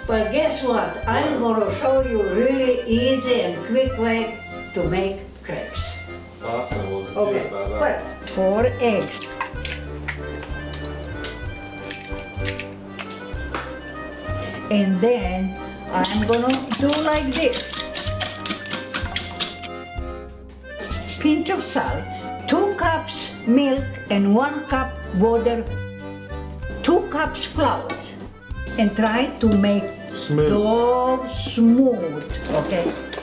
But guess what? I'm going to show you really easy and quick way to make crepes. Awesome. We'll see Okay, about that. first, 4 eggs. And then I'm going to do like this. Pinch of salt, 2 cups milk and 1 cup water, 2 cups flour. And try to make dough smooth, okay?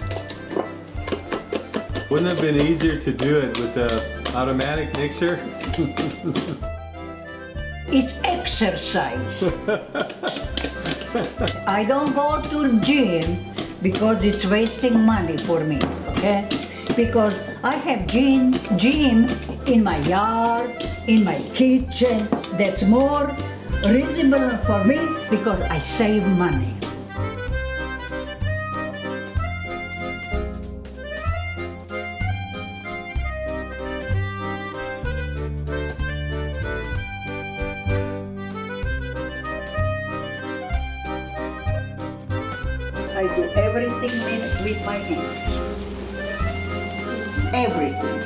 Wouldn't it have been easier to do it with the automatic mixer? It's exercise. I don't go to gym because it's wasting money for me, okay? Because I have gym in my yard, in my kitchen. That's more reasonable for me because I save money. I do everything with my hands. Everything.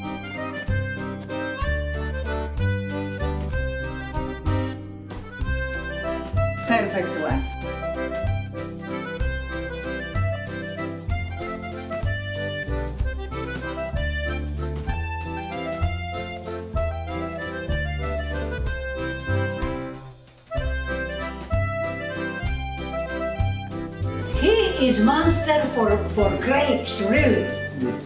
Perfect one. He is master for crepes, really.